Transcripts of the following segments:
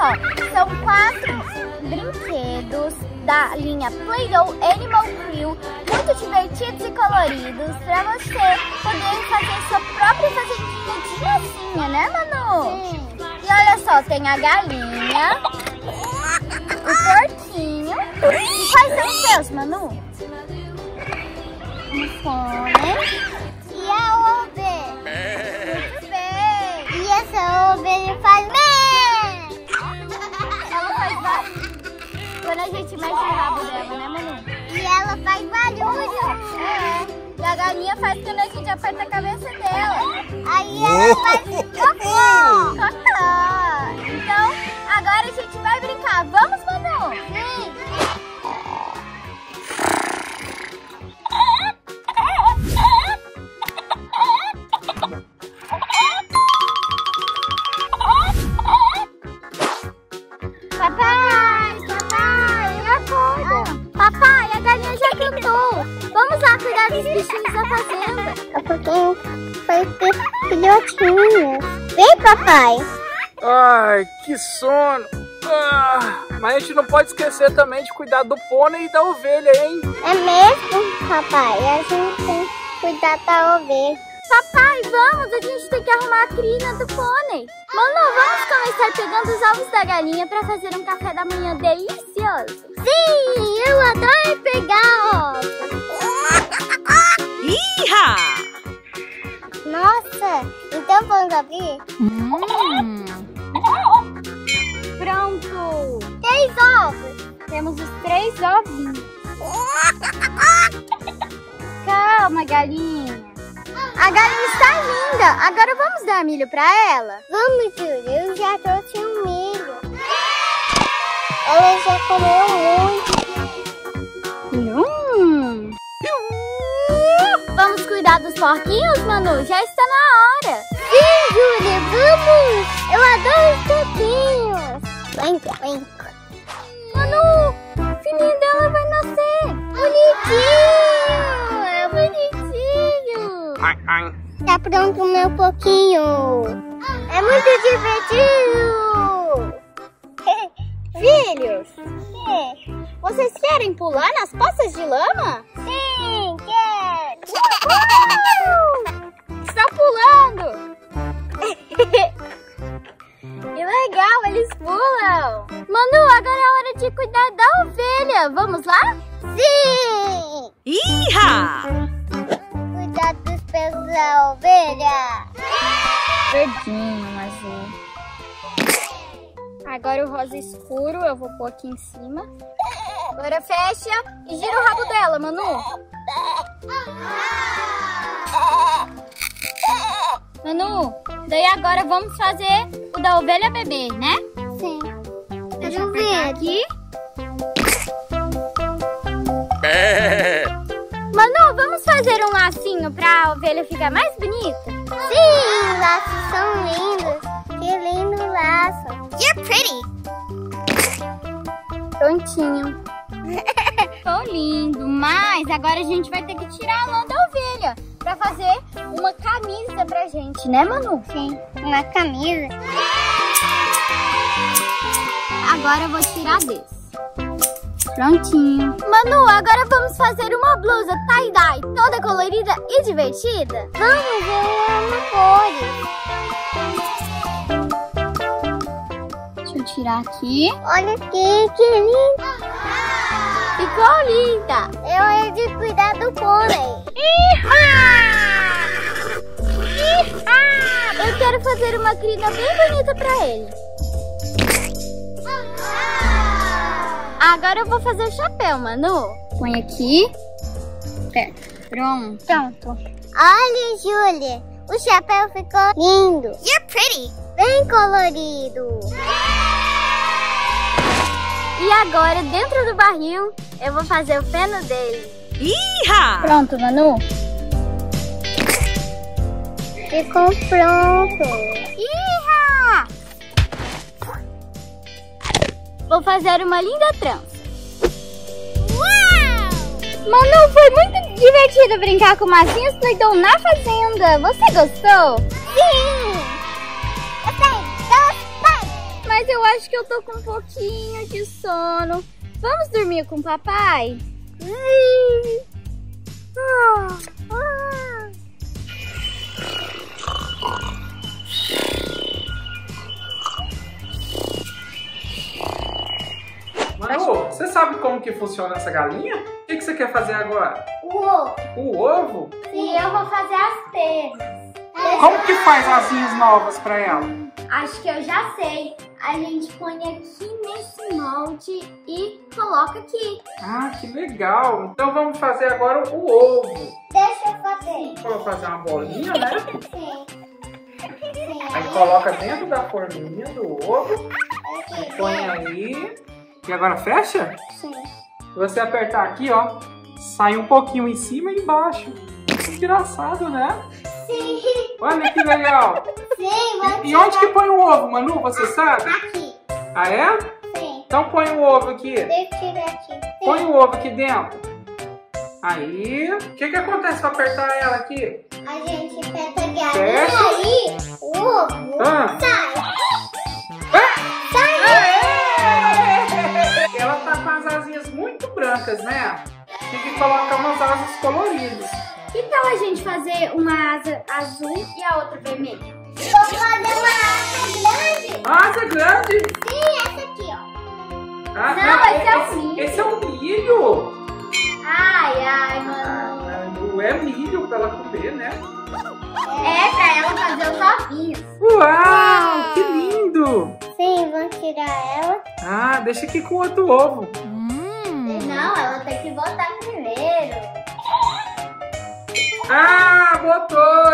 só, são 4 brinquedos da linha Play-Doh Animal Crew, muito divertidos e coloridos, pra você poder fazer sua própria fazendinha de massinha, né, Manu? Sim. E olha só, tem a galinha, o porquinho. E quais são os seus, Manu? Um fone E a ovelha? muito bem. E essa ovelha faz bem! Ela faz barulho quando a gente mexe o rabo dela, né, Manu? E ela faz barulho! É. E a galinha faz quando a gente aperta a cabeça dela. Aí ela faz cocô! Cocô. Então, agora a gente vai brincar. Vamos, Manu? Sim! Papai, acorda. Papai, a galinha já cantou. Vamos lá cuidar dos bichinhos da fazenda. É porque foi ter filhotinhos. Vem, papai! Ai, que sono. Mas a gente não pode esquecer também de cuidar do pônei e da ovelha, hein? É mesmo, papai? A gente tem que cuidar da ovelha. Papai, vamos, a gente tem que arrumar a crina do pônei. Manu, vamos começar pegando os ovos da galinha para fazer um café da manhã delicioso. Sim, eu adoro pegar ovos. Iha! Nossa, então vamos abrir? Pronto. 3 ovos. Temos os 3 ovinhos. Calma, galinha. A galinha está linda. Agora vamos dar milho para ela? Vamos, Júlia, eu já trouxe um milho. Ela já comeu muito. Vamos cuidar dos porquinhos, Manu? Já está na hora. Sim, Júlia, vamos! Eu adoro os porquinhos. Vem. Manu, o filhinho dela vai nascer. Bonitinho! É bonitinho! Tá pronto o meu porquinho. É muito divertido! Filhos, vocês querem pular nas poças de lama? Sim, quero! Estão pulando! Que legal, eles pulam! Manu, agora é hora de cuidar da ovelha. Vamos lá? Sim! Iha! Cuidado dos pelos da ovelha. Verdinho, azul. Agora o rosa escuro, eu vou pôr aqui em cima. Agora fecha e gira o rabo dela, Manu. Manu, daí agora vamos fazer o da ovelha bebê, né? Sim. Deixa eu apertar aqui. Manu, vamos fazer um lacinho pra ovelha ficar mais bonita? Sim, os laços são lindos. Que lindo laço. You're pretty! Prontinho. Ficou lindo, mas agora a gente vai ter que tirar a lã da ovelha pra fazer uma camisa pra gente, né, Manu? Sim, uma camisa. Agora eu vou tirar desse. Prontinho. Manu, agora vamos fazer uma blusa tie-dye toda colorida e divertida? Vamos, eu amo cores. Deixa eu tirar aqui. Olha aqui, que lindo. Ficou linda. É hora de cuidar do pônei. Eu quero fazer uma crina bem bonita pra ele. Agora eu vou fazer o chapéu, Manu. Põe aqui. Pronto. Olha, Júlia, o chapéu ficou lindo. You're pretty! Bem colorido. E agora, dentro do barril, eu vou fazer o feno dele. Iha! Pronto, Manu. Ficou pronto. Iha! Vou fazer uma linda trança. Uau! Manu, foi muito divertido brincar com massinhas Play-Doh na fazenda. Você gostou? Sim! Gostei! mas eu acho que eu tô com um pouquinho de sono. Vamos dormir com o papai? Manu, você sabe como que funciona essa galinha? O que você quer fazer agora? O ovo. O ovo? E eu vou fazer as penas. Como que faz asinhas novas pra ela? Acho que eu já sei. A gente põe aqui nesse molde e coloca aqui. Ah, que legal! Então vamos fazer agora o ovo. Deixa eu fazer. Vou fazer uma bolinha, né? Sim. Aí coloca dentro da forminha do ovo, põe aí. E agora fecha? Sim. Se você apertar aqui, ó, sai um pouquinho em cima e embaixo. Engraçado, né? Sim. Olha que legal! Sim, vou E onde que põe o ovo, Manu? Você sabe? aqui. Ah, é? Sim. Então põe o ovo aqui. Deixa eu tirar aqui. Sim. Põe o ovo aqui dentro. Aí. O que que acontece se eu apertar ela aqui? A gente aperta a galinha Fecha. aí, o ovo Ah. sai. Ela tá com as asinhas muito brancas, né? Tem que colocar umas asas coloridas. Que tal a gente fazer uma asa azul e a outra vermelha? Vou fazer uma asa grande. Asa grande? Sim, essa aqui, ó. Ah, Não, esse é o milho. Esse é o milho. Ai, mano. Manu, é milho pra ela comer, né? É pra ela fazer os ovinhos. Uau, que lindo. Sim, vamos tirar ela. Ah, deixa aqui com outro ovo. Não, ela tem que botar primeiro. Ah, botou!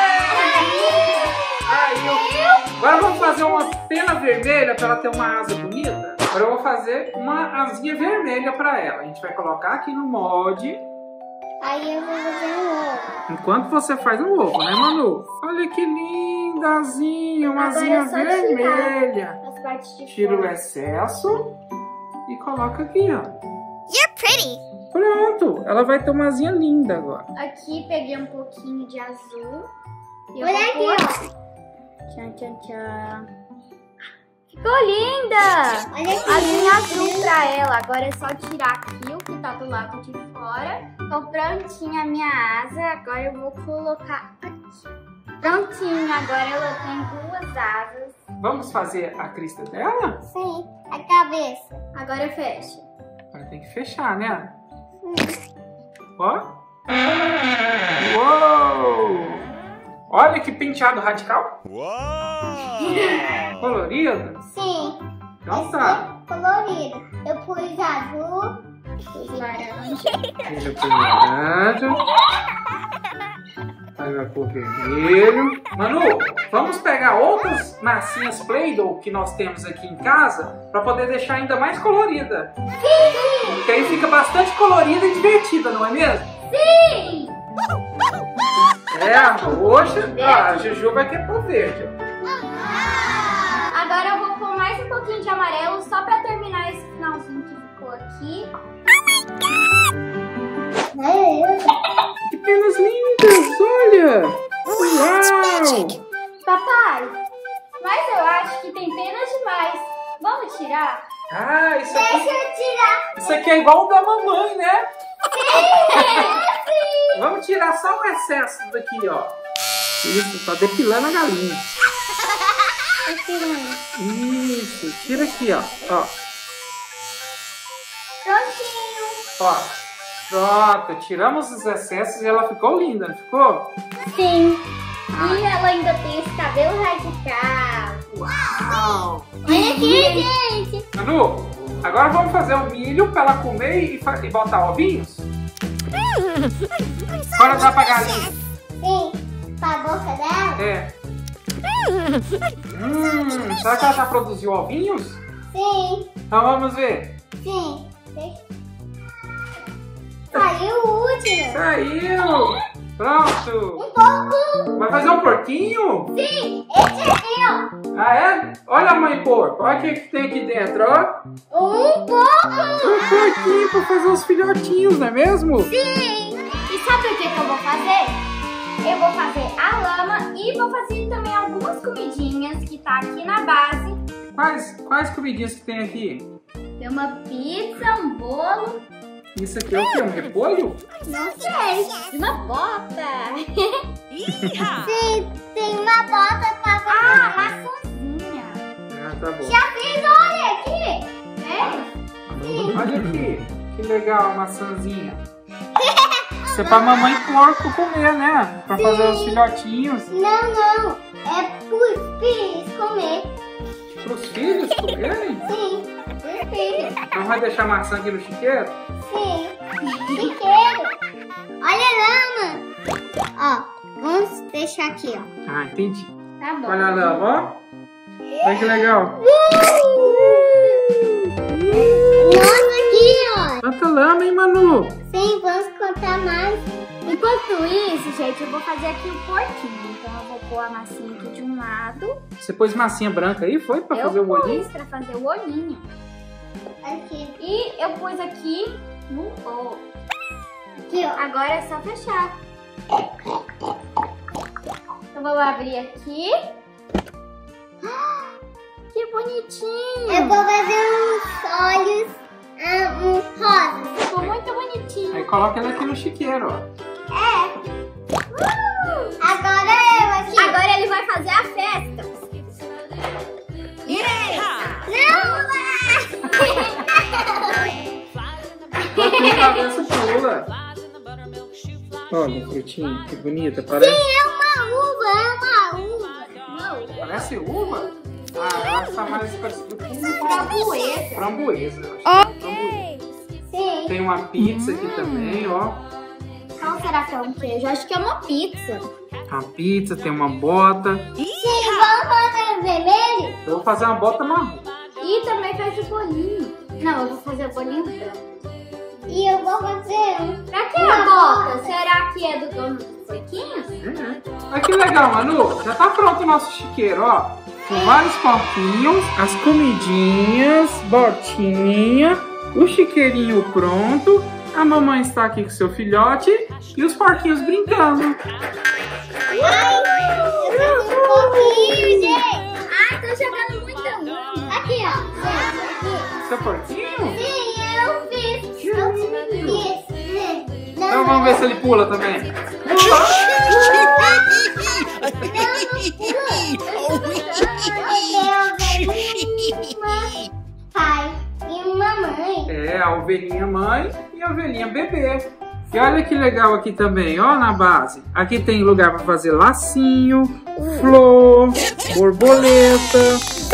Aí, agora vamos fazer uma pena vermelha para ela ter uma asa bonita. Agora eu vou fazer uma asinha vermelha para ela. A gente vai colocar aqui no molde. Aí eu vou fazer um ovo. Enquanto você faz um ovo, né, Manu? Olha que linda asinha, uma Agora asinha é só vermelha. As partes de Tira o fora. excesso e coloca aqui, ó. You're pretty. Pronto, ela vai ter uma asinha linda agora. Aqui peguei um pouquinho de azul. E eu Olha vou aqui, pôr. Tchan, tchan, tchan. Ficou linda! Olha aqui. Asinha azul pra ela. Agora é só tirar aqui o que tá do lado de fora. Então prontinha a minha asa. Agora eu vou colocar aqui. Prontinha, agora ela tem 2 asas. Vamos fazer a crista dela? Sim, a cabeça. Agora fecha. Agora tem que fechar, né? Ó. Uou! Olha que penteado radical. Colorido. Sim. Então tá. Esse é colorido. Eu pus azul. Pus laranja. Ele põe laranja. Aí vai pôr vermelho. Manu, vamos pegar outras massinhas Play-Doh que nós temos aqui em casa para poder deixar ainda mais colorida. Sim. Porque aí fica bastante colorida e divertida, não é mesmo? Sim! É, a roxa. Ah, a Juju vai querer pôr verde. Agora eu vou pôr mais um pouquinho de amarelo só pra terminar esse finalzinho que ficou aqui. Que penas lindas, olha! Uau! Papai, mas eu acho que tem penas demais. Vamos tirar? Ah, isso Deixa aqui, eu tirar. isso aqui é igual o da mamãe, né? Vamos tirar só o excesso daqui, ó. Isso, tá depilando a galinha. Isso, tira aqui, ó. Ó, Prontinho. ó. Pronto, tiramos os excessos e ela ficou linda, não ficou? Sim. E ela ainda tem esse cabelo radical. Uau! Olha aqui, gente. Manu, agora vamos fazer o milho pra ela comer e botar ovinhos? Bora dar pra galinha. Sim. Pra boca dela? É. Será que ela já produziu ovinhos? Sim. Então vamos ver. Sim. Saiu o último. Saiu! Pronto! Um pouco. Vai fazer um porquinho? Sim. Esse aqui, ó. Ah, é? Olha a mãe porco. Olha o que tem aqui dentro, ó. Um pouco. Um porquinho pra fazer os filhotinhos, não é mesmo? Sim. E sabe o que eu vou fazer? Eu vou fazer a lama e vou fazer também algumas comidinhas que tá aqui na base Quais comidinhas que tem aqui? Tem uma pizza, um bolo. Isso aqui é o quê? Um repolho? Não sei. E uma bota. Yeehaw! Sim, tem uma bota pra fazer. Ah, maçãzinha. Ah, tá bom. Já fiz, olha aqui. É? Olha aqui, que legal a maçãzinha. Isso é pra mamãe e porco comer, né? Pra fazer os filhotinhos. Não. É pros filhos comer. Pros filhos comerem? Sim, pros filhos. Então vai deixar a maçã aqui no chiqueiro? Sim. Chiqueiro. Olha lá, mano. Ó, vamos deixar aqui, ó. Ah, entendi. Tá bom. Olha a lama, ó. Olha que legal. Nossa, aqui, ó. Quanta lama, hein, Manu? Sim, vamos contar mais. Enquanto isso, gente, eu vou fazer aqui o porquinho. Então eu vou pôr a massinha aqui de um lado. Você pôs massinha branca aí, foi? Pra fazer o olhinho? Pra fazer o olhinho. Aqui. E eu pus aqui no outro. Aqui, ó. Agora é só fechar. Então vou abrir aqui. Que bonitinho! Eu vou fazer uns olhos rosas. Ficou muito bonitinho. Aí coloca ele aqui no chiqueiro, ó. Agora eu aqui. Agora ele vai fazer a festa. Bota na cabeça, pula. Olha, frutinha, que bonita, parece. É uma uva. Parece uva? Ah, ela está mais parecida com Framboesa. framboesa. Eu acho que é framboesa. Sim. Tem uma pizza aqui também, ó. Qual será que é um queijo? Acho que é uma pizza. Uma pizza, tem uma bota. Sim, vamos fazer vermelho? Eu vou fazer uma bota marrom. E também faz o bolinho. Não, eu vou fazer o bolinho branco. E eu vou fazer um. Pra que a bota? Será que é do dono dos porquinhos? Olha que legal, Manu. Já tá pronto o nosso chiqueiro, ó. Com vários porquinhos, as comidinhas, botinha, o chiqueirinho pronto. A mamãe está aqui com seu filhote e os porquinhos brincando. Ai, eu fiz um pouquinho, gente. Ai, tô jogando muita lama. Aqui, ó. Gente, aqui. Seu porquinho? Sim, eu fiz. Eu fiz. Então vamos ver se ele pula também. Pai e mamãe. É, a ovelhinha mãe e a ovelhinha bebê. E olha que legal aqui também, ó, na base. Aqui tem lugar para fazer lacinho, flor, borboleta,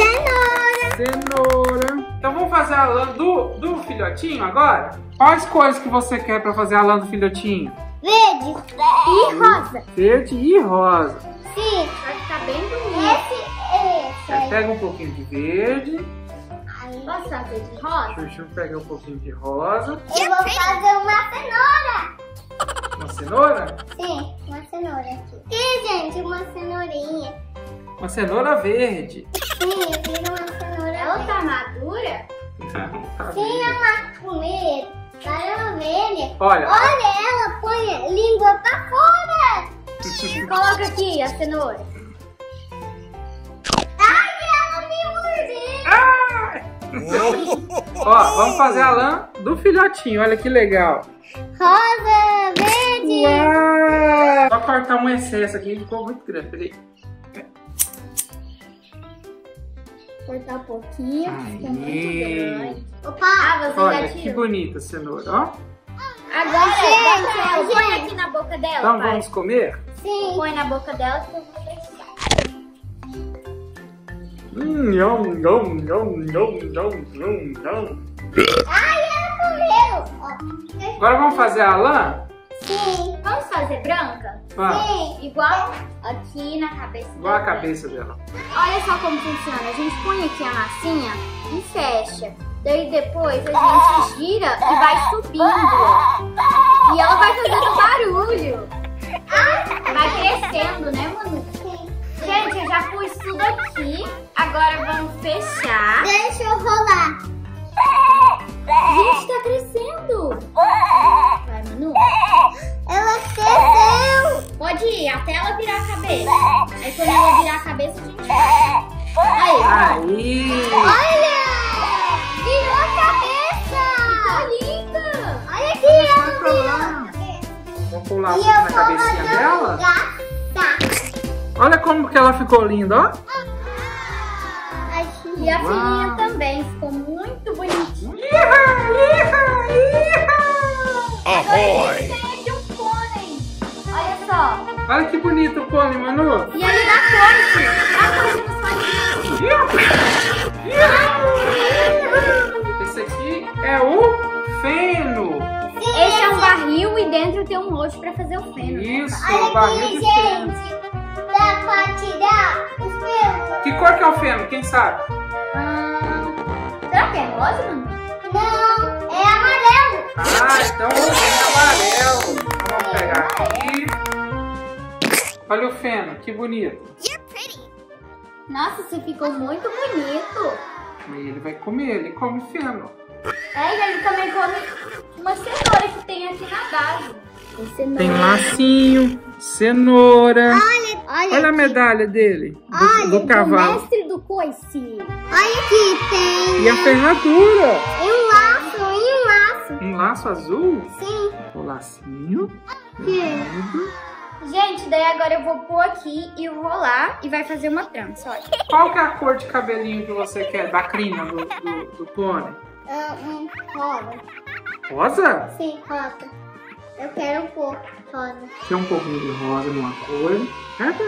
cenoura. Então vamos fazer a lã do filhotinho agora? Quais cores que você quer para fazer a lã do filhotinho? Verde e rosa. Verde e rosa. Sim. Vai ficar bem bonito. Esse. Pega um pouquinho de verde. Posso fazer de rosa? Deixa eu pegar um pouquinho de rosa. Eu vou fazer uma cenoura. Uma cenoura? Sim, uma cenoura aqui. Sim, gente, uma cenourinha. Uma cenoura verde. Sim, eu fiz uma cenoura. Ela tá madura? Não, tá Sim, verde. é uma comer para ovelha. Olha. Olha, ela põe a língua pra fora. Coloca aqui a cenoura. Ai, ela me mordeu. Ó, vamos fazer a lã do filhotinho. Olha que legal. Rosa, verde. Uau! Só cortar um excesso aqui, ficou muito grande. Peraí. Cortar um pouquinho, ficou muito Aí. grande. Opa, Você Olha já que tirou. bonita a cenoura, ó. Agora, Gente, põe aqui na boca dela, Então pai. vamos comer? sim. Põe na boca dela que eu vou fechar. Ai, ela comeu. Agora vamos fazer a lã? Sim, Vamos fazer branca? Vamos. sim. Igual aqui na cabeça Igual a dela. cabeça dela. Olha só como funciona. A gente põe aqui a massinha e fecha. Daí depois a gente gira e vai subindo. E ela vai fazendo barulho. Vai crescendo, né, Manu? Gente, eu já pus tudo aqui. Agora vamos fechar. Deixa eu rolar. Gente, tá crescendo. Vai, Manu. Ela cresceu. Pode ir até ela virar a cabeça. Aí quando ela virar a cabeça, a gente vai. Aí! Olha! Virou a cabeça! Ficou linda! Olha aqui, Vai ela pra virou lá. a cabeça. Vamos pular E na eu vou cabecinha fazer dela? gata. Olha como que ela ficou linda, ó. E a Uau. filhinha também ficou muito bonitinha. Ahoy! Tem aqui um pônei. Olha só. Olha que bonito o pônei, Manu. E ali na corte. A corte nos patinhos. Esse aqui é o feno. Esse é um barril e dentro tem um rosto pra fazer o feno. Isso, o Olha barril aqui, de feno. gente. Dá pra tirar os pelos? Que cor que é o feno? Quem sabe? Será que é rosa, mano? Não, é amarelo. Ah, então é amarelo. Então vamos pegar aqui. Olha o feno, que bonito. Nossa, você ficou muito bonito. E ele vai comer, ele come feno. É, e ele também come uma cenoura que tem aqui na base. Tem lacinho, cenoura. Olha Olha a medalha dele, do O cavalo. mestre do coice. Olha aqui, tem E a ferradura. um laço, um laço. Um laço azul. Sim. O lacinho. Gente, daí agora eu vou pôr aqui e rolar e vai fazer uma trança, olha. Qual que é a cor de cabelinho que você quer da crina do pônei? Rosa. Rosa? Sim, rosa. Eu quero um pouco rosa. Tem um pouquinho de rosa numa cor. Certo?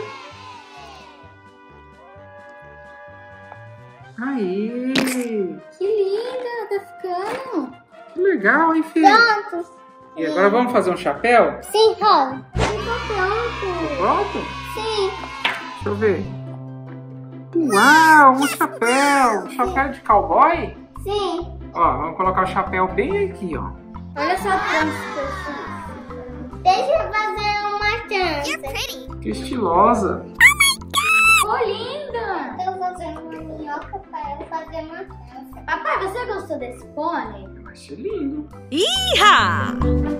Aí! Que linda, tá ficando. Que legal, hein, filho? Pronto. E agora vamos fazer um chapéu? Sim, rosa. Ficou pronto. Pronto? Sim. Deixa eu ver. Uau, um chapéu! Um chapéu de cowboy? Sim. Ó, vamos colocar o chapéu bem aqui, ó. Olha só a trança que eu fiz. Deixa eu fazer uma trança. Que estilosa. Ficou linda. Estou fazendo uma minhoca para eu fazer uma trança. Papai, você gostou desse pônei? Eu achei lindo. Iha!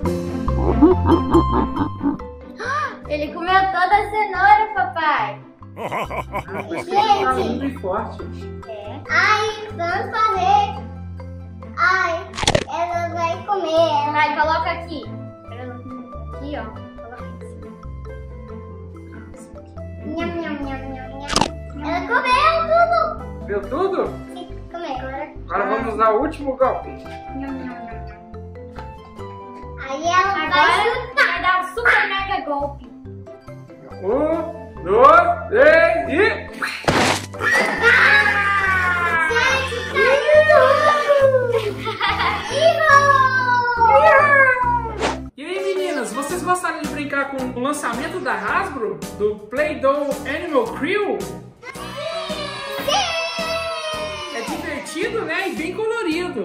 Ele comeu toda a cenoura, papai. Mas que tá lindo e forte. É. Ai, vamos fazer. Ai, ela vai comer. Vai, coloca aqui. Aqui, ó. Coloca aqui em cima. Nham, nham, nham, nham, nham. Ela comeu tudo. Viu tudo? Sim, comeu. Agora vamos dar o último golpe. Nham, nham, nham. Aí ela vai Agora vai dar um super mega golpe. 1, 2, 3 e... Gente, saiu tudo. E aí, meninas, vocês gostaram de brincar com o lançamento da Hasbro? Do Play-Doh Animal Crew? É divertido, né? E bem colorido.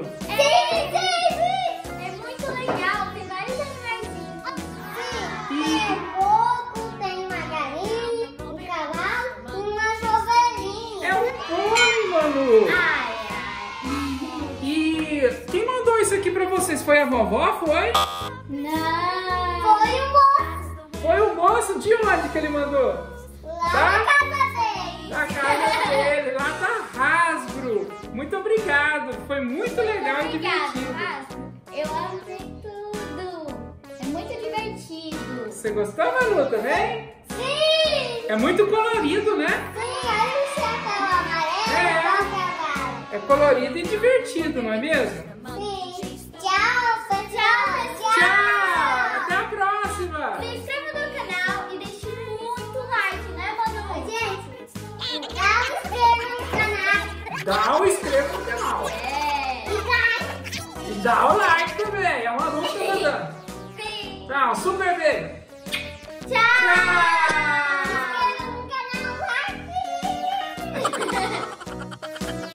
É muito legal, tem vários animaizinhos. Tem um porco, tem uma galinha, um cavalo e uma ovelhinha. É um pônei, Manu. Ai, ai. E quem mandou isso aqui pra vocês? Foi a vovó? Foi? Não. Foi o moço Foi o moço? De onde que ele mandou? lá Tá? na casa dele. Da casa dele, lá da Hasbro. Muito obrigado. Foi muito legal e Obrigada, divertido. mas eu amei tudo. É muito divertido. Você gostou, Manu, também? Sim! É muito colorido, né? Sim, olha o chapéu amarelo É. e o cavalo. É colorido e divertido, não é mesmo? Sim. Tchau, pessoal. Tchau! Até a próxima! Se inscreva no canal e deixe muito like, né, Manu? Gente, dá um inscreva no canal. Dá o inscreva no canal. É. E vai. E dá o like também. É uma luta, tá dando. Sim. Tchau, super beijo!